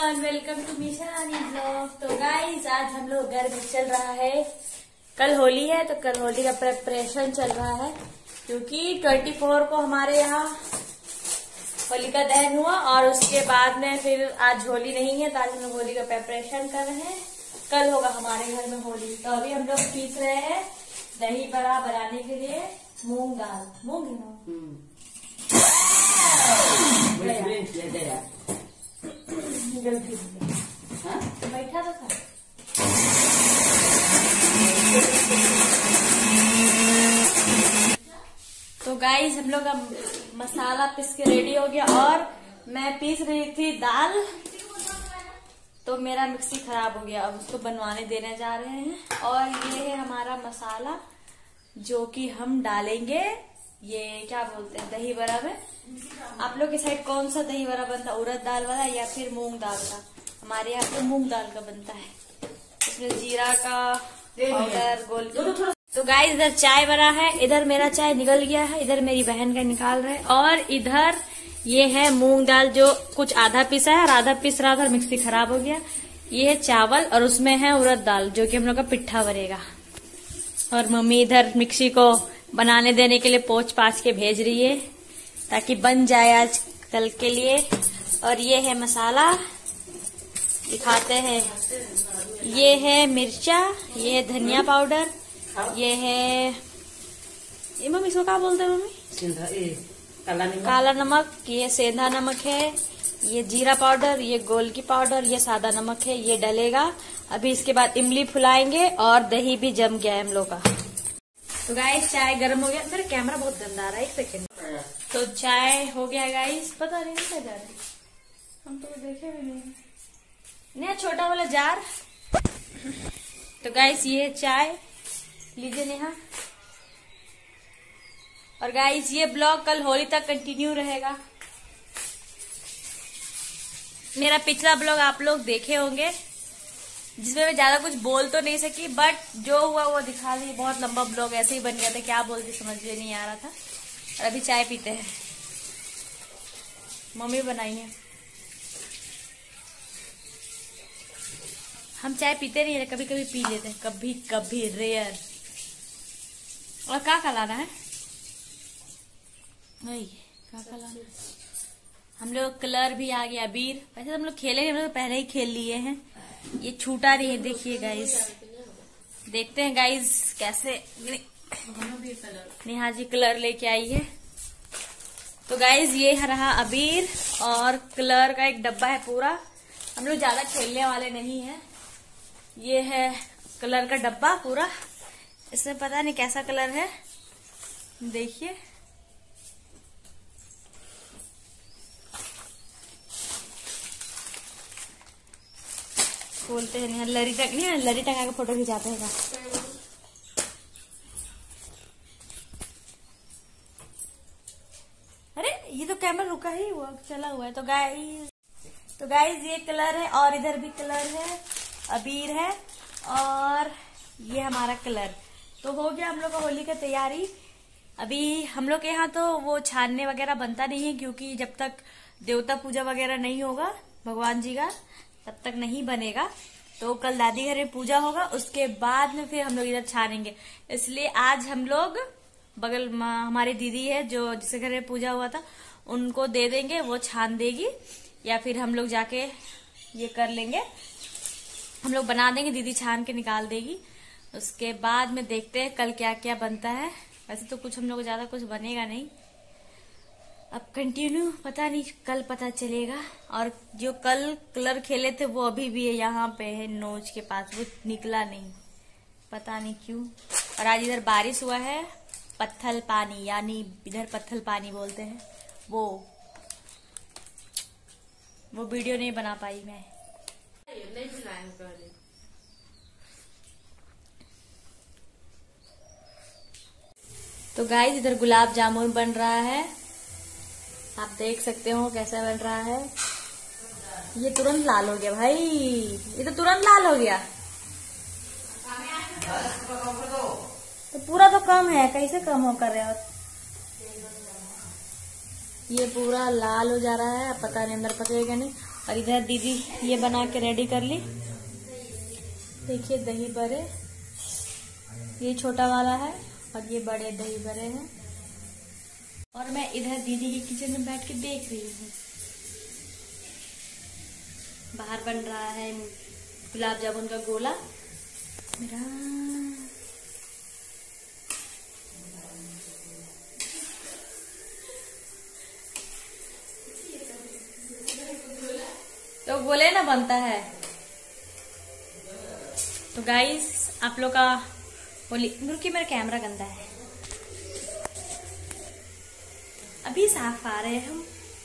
Everyone, welcome to mission Rani blog. तो guys, आज हम लोग घर में चल रहा है, कल होली है तो कल होली का प्रिपरेशन चल रहा है, क्योंकि 24 को हमारे यहाँ होलिका दहन हुआ और उसके बाद में फिर आज होली नहीं है, तो आज हम लोग होली का प्रिपरेशन कर रहे हैं। कल होगा हमारे घर में होली। तो अभी हम लोग पीस रहे हैं दही बड़ा बनाने के लिए मूंग दाल। बैठा तो था। तो गाइस, हम लोग का मसाला पीस के रेडी हो गया और मैं पीस रही थी दाल, तो मेरा मिक्सी खराब हो गया। अब उसको बनवाने देने जा रहे हैं। और ये है हमारा मसाला जो कि हम डालेंगे, ये क्या बोलते हैं, दही बड़ा में। आप लोग के साइड कौन सा दही बड़ा बनता है, उड़द दाल वाला या फिर मूंग दाल का? हमारे यहाँ पे मूंग दाल का बनता है। इसमें जीरा का पाउडर, गोल। तो गाइस, इधर चाय बना है, इधर मेरा चाय निकल गया है, इधर मेरी बहन का निकाल रहे हैं, और इधर ये है मूंग दाल जो कुछ आधा पिसा है और आधा पिस रहा था और मिक्सी खराब हो गया। ये है चावल और उसमें है उड़द दाल जो कि हम लोग का पिट्ठा बनेगा। और मम्मी इधर मिक्सी को बनाने देने के लिए पोंछ पाछ के भेज रही है ताकि बन जाए आज कल के लिए। और ये है मसाला, दिखाते हैं। ये है मिर्चा, ये है धनिया पाउडर, ये है, ये मम्मी इसको क्या बोलते हैं मम्मी? काला नमक, ये सेंधा नमक है, ये जीरा पाउडर, ये गोलकी पाउडर, ये सादा नमक है, ये डलेगा। अभी इसके बाद इमली फुलाएंगे और दही भी जम गया है हम लोग का। तो गाइस, चाय गर्म हो गया। मेरा कैमरा बहुत गंदा आ रहा है, एक सेकेंड। तो चाय हो गया गाइस, पता नहीं क्या जा रहा है, हम तो देखे भी नहीं। नया छोटा वाला जार। तो गाइस, ये चाय लीजिए नेहा। और गाइस, ये ब्लॉग कल होली तक कंटिन्यू रहेगा। मेरा पिछला ब्लॉग आप लोग देखे होंगे, जिसमें मैं ज्यादा कुछ बोल तो नहीं सकी, बट जो हुआ वो दिखा दी। बहुत लंबा ब्लॉग ऐसे ही बन गया था, क्या बोलती समझ में नहीं आ रहा था। और अभी चाय पीते हैं, मम्मी बनाई है। हम चाय पीते नहीं है, कभी कभी पी लेते हैं, कभी कभी रेयर। और क्या लाना है, वही क्या लाना। हम लोग कलर भी आ गया, अबीर। वैसे हम लोग खेले हैं, हम लोग पहले ही खेल लिए हैं, ये छूटा नहीं है। देखिए गाइस, देखते हैं गाइस कैसे नेहा जी कलर लेके आई है। तो गाइस, ये रहा अबीर और कलर का एक डब्बा है पूरा। हम लोग ज्यादा खेलने वाले नहीं हैं। ये है कलर का डब्बा पूरा, इसमें पता नहीं कैसा कलर है, देखिए। बोलते हैं लरी टक नहीं, लरी टका के फोटो खिंचाते हैं। अरे ये तो कैमरा रुका ही हुआ, चला हुआ है। तो गाइस ये कलर है और इधर भी कलर है, अबीर है और ये हमारा कलर। तो हो गया हम लोग का होली का तैयारी। अभी हम लोग के यहाँ तो वो छानने वगैरह बनता नहीं है, क्योंकि जब तक देवता पूजा वगैरह नहीं होगा भगवान जी का, तब तक नहीं बनेगा। तो कल दादी घर में पूजा होगा, उसके बाद में फिर हम लोग इधर छानेंगे। इसलिए आज हम लोग बगल हमारी दीदी है जो जिसके घर में पूजा हुआ था, उनको दे देंगे, वो छान देगी, या फिर हम लोग जाके ये कर लेंगे, हम लोग बना देंगे, दीदी छान के निकाल देगी। उसके बाद में देखते हैं कल क्या क्या बनता है। वैसे तो कुछ हम लोग ज्यादा कुछ बनेगा नहीं, अब कंटिन्यू पता नहीं, कल पता चलेगा। और जो कल कलर खेले थे वो अभी भी है, यहाँ पे है नोज के पास, वो निकला नहीं, पता नहीं क्यों। और आज इधर बारिश हुआ है, पत्थल पानी, यानी इधर पत्थल पानी बोलते हैं, वो वीडियो नहीं बना पाई मैं। तो गाइस, इधर गुलाब जामुन बन रहा है, आप देख सकते हो कैसा बन रहा है। ये तुरंत लाल हो गया भाई, ये तो तुरंत लाल हो गया। तो पूरा तो कम है, कैसे कम हो कर रहे हो? ये पूरा लाल हो जा रहा है, पता नहीं अंदर पकेगा नहीं। और इधर दीदी ये बना के रेडी कर ली। देखिए दही बड़े, ये छोटा वाला है और ये बड़े दही बड़े हैं। और मैं इधर दीदी के किचन में बैठ के देख रही हूँ। बाहर बन रहा है गुलाब जामुन का गोला मेरा। तो गोले ना बनता है। तो गाइस आप लोग का होली, रुकिए मेरा कैमरा गंदा है, अभी साफ आ रहे हैं हम।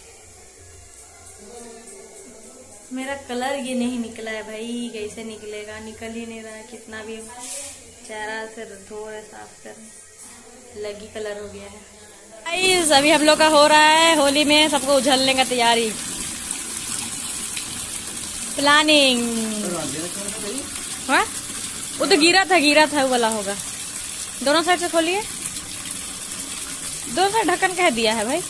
मेरा कलर ये नहीं निकला है भाई, कैसे निकलेगा, निकल ही नहीं रहा है। कितना भी चेहरा से धो रहे साफ कर, लगी कलर हो गया है। गाइस अभी हम लोग का हो रहा है होली में सबको उछलने का तैयारी, प्लानिंग। हाँ वो तो गिरा था वो वाला होगा। दोनों साइड से खोलिए, दोनों साइड ढक्कन कह दिया है भाई।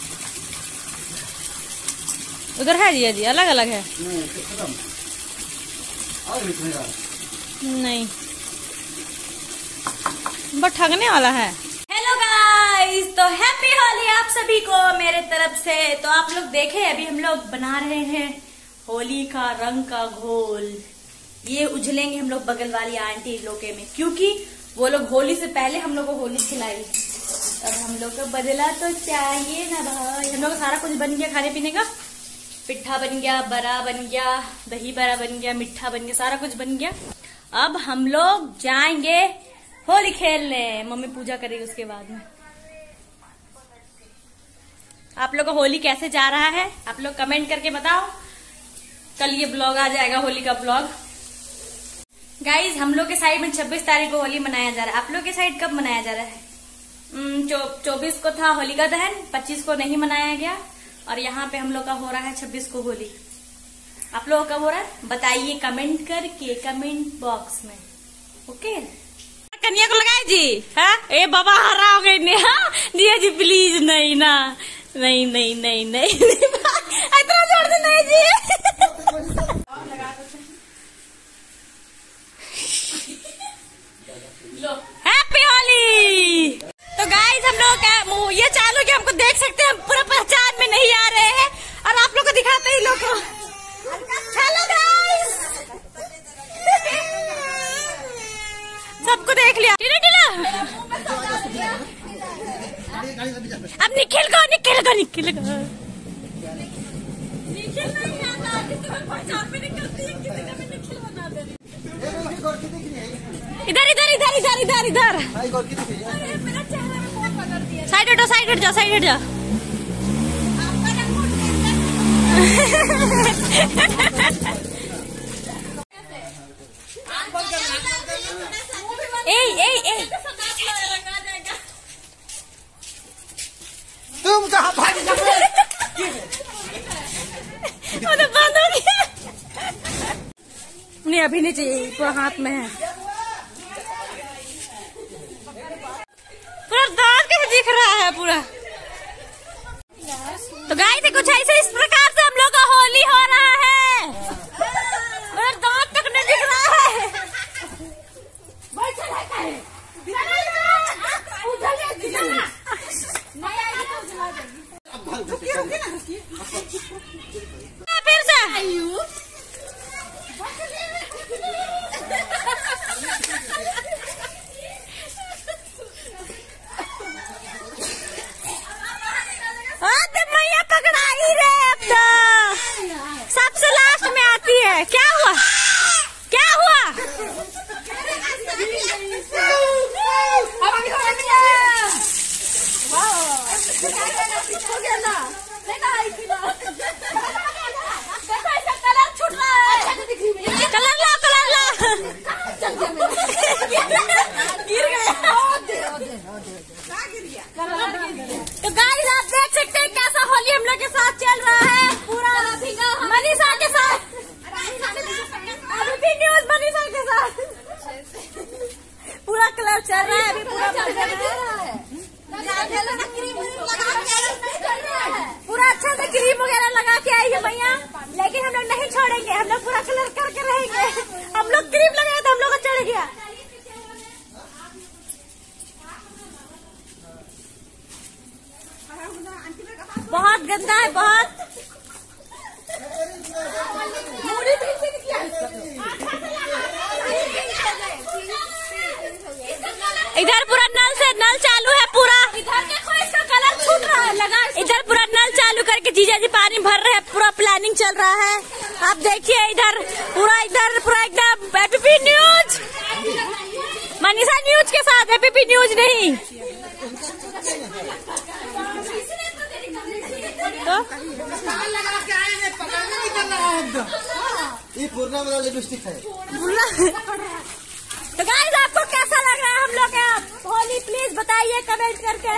उधर है जिया जी, अलग अलग है नहीं, बट ठगने वाला है। हेलो गाइस, तो हैप्पी होली आप सभी को मेरे तरफ से। तो आप लोग देखे अभी हम लोग बना रहे हैं होली का रंग का घोल। ये उजलेंगे हम लोग बगल वाली आंटी लोग में, क्योंकि वो लोग होली से पहले हम लोग को होली खिलाई। अब हम लोग को बदला तो चाहिए ना भाई। हम लोग सारा कुछ बन गया खाने पीने का, पिट्ठा बन गया, बड़ा बन गया, दही बड़ा बन गया, मिठा बन गया, सारा कुछ बन गया। अब हम लोग जाएंगे होली खेलने। मम्मी पूजा करेगी उसके बाद में। आप लोग का होली कैसे जा रहा है आप लोग कमेंट करके बताओ। कल ये ब्लॉग आ जाएगा, होली का ब्लॉग। गाइज हम लोग के साइड में 26 तारीख को होली मनाया जा रहा है। आप लोग के साइड कब मनाया जा रहा है? 24 को था होलिका दहन, 25 को नहीं मनाया गया। और यहाँ पे हम लोग का हो रहा है 26 को होली। आप लोगों का हो रहा है बताइए कमेंट करके, कमेंट बॉक्स में। ओके कन्या को लगाए जी। हाँ ए बाबा हरा हो गई। हाँ जिया जी प्लीज नहीं ना, नहीं नहीं नहीं नहीं इतना जोर से नहीं जी। हैप्पी होली। तो गाइस हम लोग का ये चालू कि हमको देख सकते हैं, हम पूरा पहचान में नहीं आ रहे हैं और आप लोग को दिखाते ही लोग। हेलो गाइस, सबको देख लिया। अब निखिल को नहीं आता, पहचान में नहीं करती है, किसी का भी निखिल बना दे। इधर इधर इधर इधर इधर इधर साइड हट जाओ, साइड हट जाओ। तुम कहाँ भाग बंद हो गया। नहीं अभी नहीं चाहिए, पूरा हाथ में है। पूरा दांत कैसे दिख रहा है पूरा। तो गाइस कुछ ऐसे इस प्रकार से हम लोग का होली हो रहा है। मेरा दांत तक नहीं दिख रहा है। फिर से मैया पकड़ाई रे। अब तो सबसे लास्ट में आती है। क्या हुआ, क्या हुआ? कलर ला, कलर ला। गिर गया। तो गाइस आप देख सकते हैं कैसा होली हम लोग के साथ चल रहा है। पूरा मनीषा के साथ रहेंगे, हम लोग पूरा कलर करके रहेंगे। हम लोग क्रीम लगाए तो हम लोग को चढ़ गया। बहुत गंदा है, बहुत। इधर पूरा नल चालू है पूरा। इधर देखो इसका कलर छूट रहा है, लगा। इधर पूरा नल चालू करके जीजा जी पानी भर रहे हैं, पूरा प्लानिंग चल रहा है। आप देखिए इधर पूरा एकदम एपीपी न्यूज, मनीषा न्यूज के साथ, एपीपी न्यूज नहीं। ये पूर्णा वाला लिपस्टिक है। तो गाइस आपको कैसा लग रहा है हम लोग का होली, प्लीज बताइए कमेंट करके।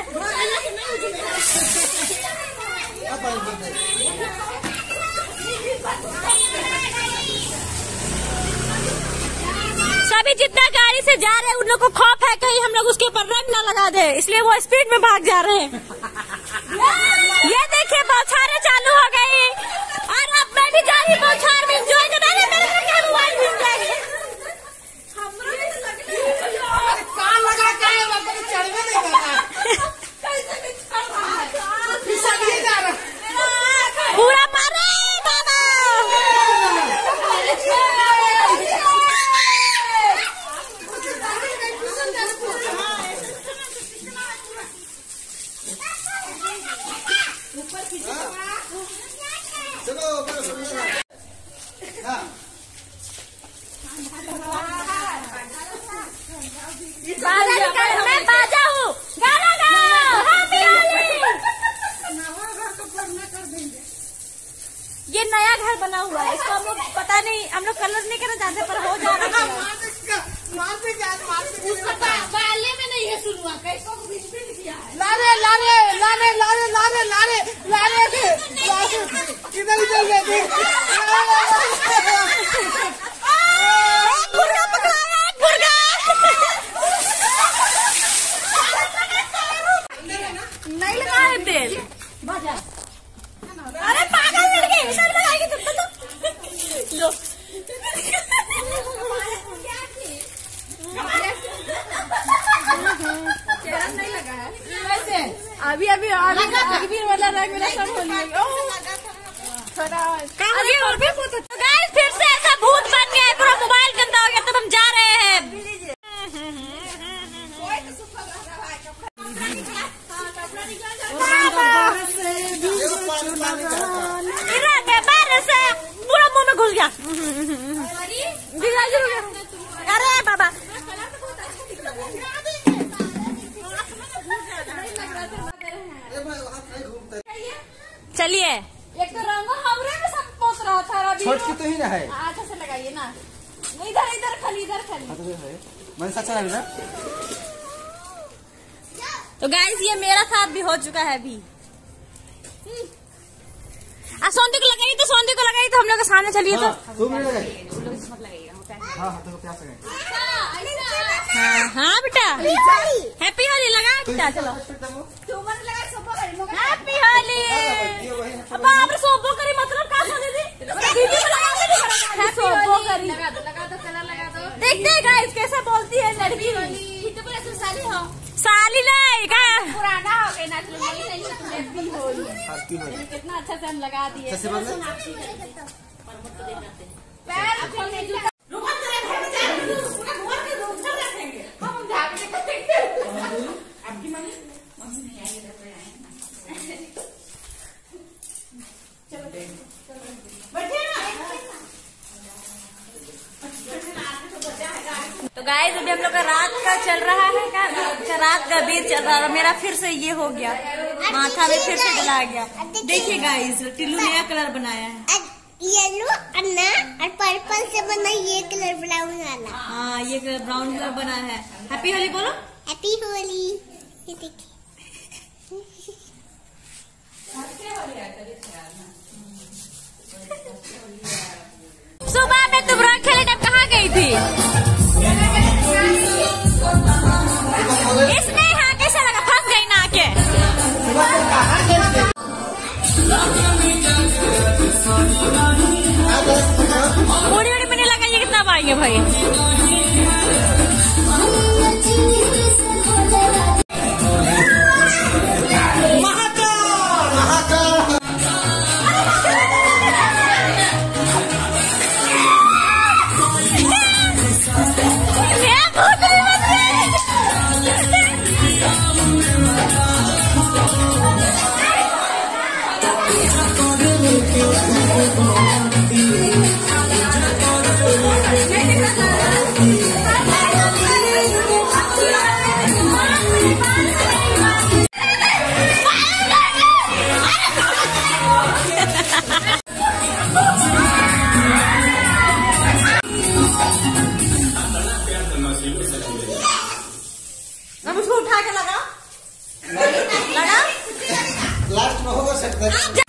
सभी जितना गाड़ी से जा रहे हैं उन लोग को खौफ है कहीं हम लोग उसके ऊपर रंग न लगा दे, इसलिए वो स्पीड में भाग जा रहे हैं। ये देखिए बौछारें चालू हो गई और अब मैं भी जा रही बौछार में एंजॉय करने। मोबाइल मिल जाएगी पूरा मारे बाबा। मैं बाजा हूँ, गाना गाओ, हैप्पी होली। ये नया घर बना हुआ है, इसको हम लोग पता नहीं, हम लोग कलर नहीं करना चाहते पर हो जा रहा है। बाले में नहीं है शुरुआत, नहीं लगा है तेल। अरे पागल लड़के, इधर लगाएगी तुम तो लो। नहीं लगा है वैसे, अभी वाला रंग मेरा सब हो गया। फिर से ऐसा भूत बन गया है, पूरा मोबाइल गंदा हो गया, तब हम जा रहे हैं। पूरा मुंह में घुस गया। अरे बाबा चलिए, एक तो रंगो हमरे में सब पोस रहा था। छोटकी तो ही ना है, अच्छा से लगाइए ना, इधर खाली मन सच्चा लग रहा। तो गाइस ये मेरा साथ भी हो चुका है अभी। सौंदी को लगाई तो हम लोग के सामने चलिए। तो हाँ बेटा, हैप्पी होली लगा बेटा, चलो हैप्पी होली। अब आप सोबो करी मतलब का सोबो करी, देखते गाइस कैसे बोलती है लड़की। साली नहीं का पुराना हो गया ना, कितना अच्छा से हम लगा दिए। तो गाइस अभी हम लोग का रात का चल रहा है, रात का बीत चल रहा है। मेरा फिर से ये हो गया, माथा में फिर से डला गया। देखिए गाइस टिल्लू नया कलर बनाया है, येलो और पर्पल से बना ये कलर ब्राउन वाला। हाँ ये कलर ब्राउन कलर बना है। हैप्पी होली बोलो, हैप्पी होली। ये देखिए सुबह में तुम रंग खेले तब कहाँ गई थी? इसमें हाँ कैसा लगा, फंस गई ना आके। करेंगे भाई। अब उसको उठा के लगा लास्ट में होगा सकता है।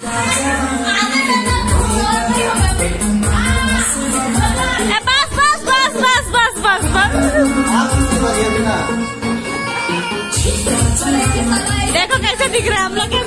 देखो कैसे दिख रहा है हम लोग।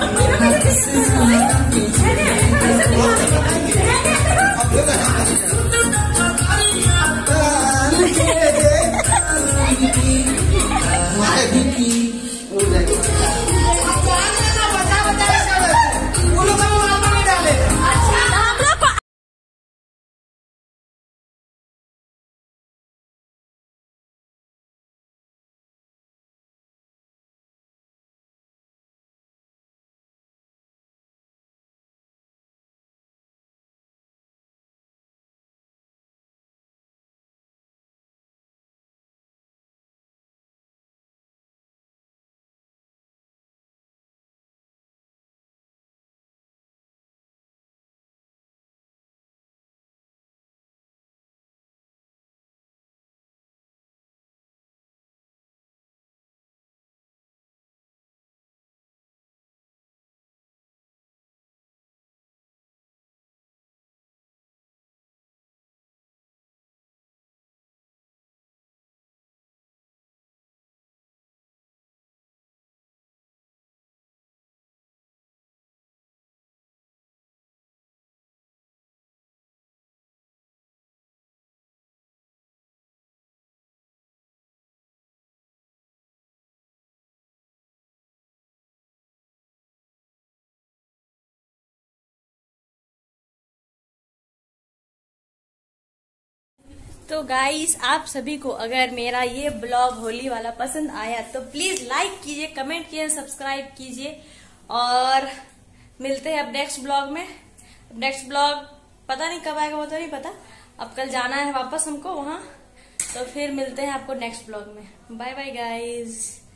तो गाइस, आप सभी को अगर मेरा ये ब्लॉग होली वाला पसंद आया तो प्लीज लाइक कीजिए, कमेंट कीजिए, सब्सक्राइब कीजिए और मिलते हैं अब नेक्स्ट ब्लॉग में। नेक्स्ट ब्लॉग पता नहीं कब आएगा, वो तो नहीं पता। अब कल जाना है वापस हमको वहां, तो फिर मिलते हैं आपको नेक्स्ट ब्लॉग में। Bye bye guys.